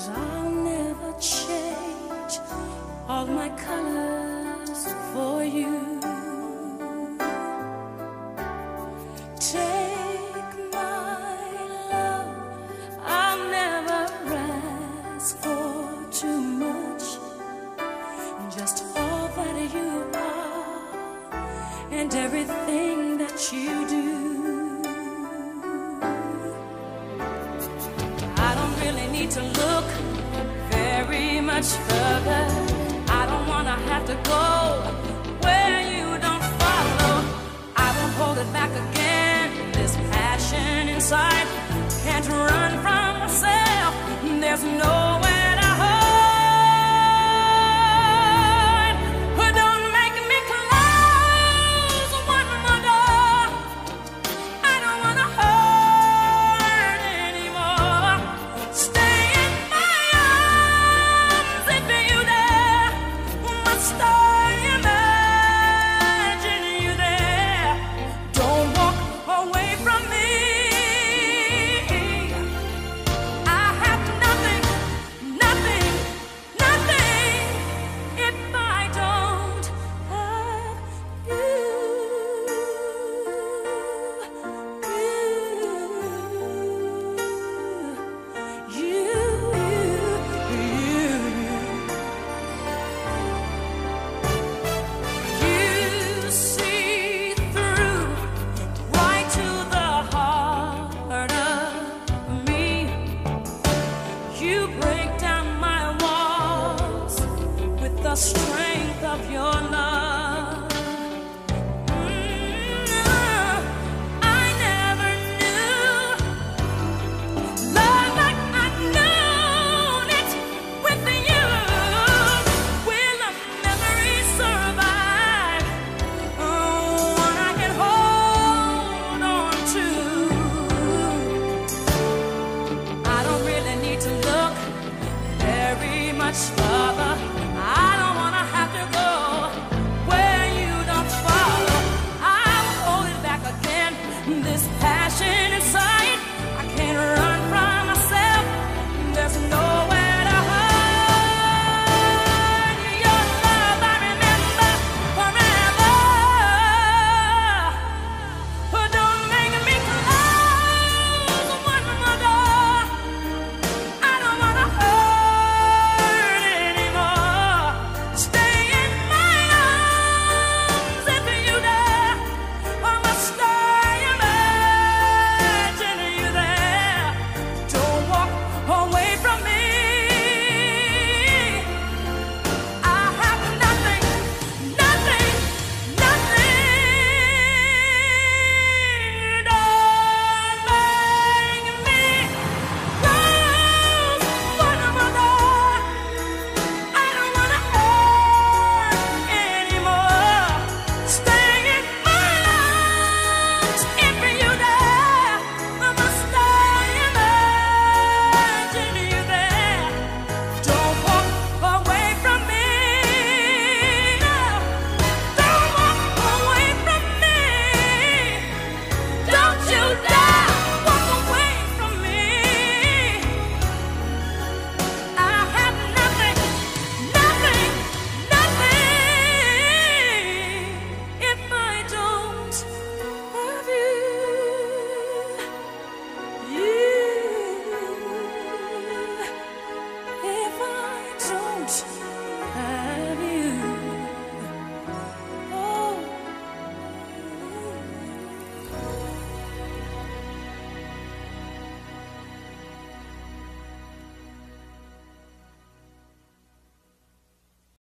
'cause I'll never change all my colors for you. Take my love, I'll never ask for too much, just all that you are and everything that you do. I don't really need to look very much further. I don't wanna have to go where you don't follow. I won't hold it back again. This passion inside can't run from myself. There's nowhere to hide. But don't make me close one more door. I don't wanna hurt anymore. Stay in my arms if you dare. Must I imagine you there? Don't walk away from me. I have nothing, nothing, nothing if I don't have you. You see through right to the heart of me. You break down my walls with the strength of your love.